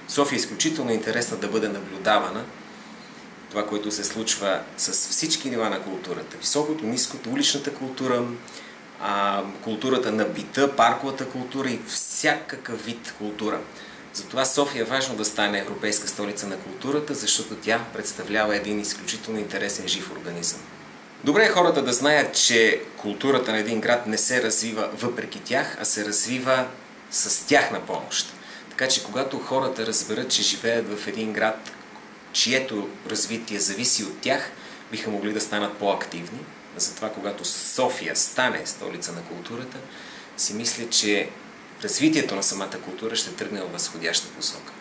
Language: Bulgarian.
София е изключително интересна да бъде наблюдавана. Това, което се случва с всички нива на културата. Високото, ниското, уличната култура, културата на бита, парковата култура и всякакъв вид култура. Затова София е важно да стане европейска столица на културата, защото тя представлява един изключително интересен жив организъм. Добре е хората да знаят, че културата на един град не се развива въпреки тях, а се развива с тяхна помощ. Така че когато хората разберат, че живеят в един град, чието развитие зависи от тях, биха могли да станат по-активни. Затова, когато София стане столица на културата, си мисля, че развитието на самата култура ще тръгне във възходяща посока.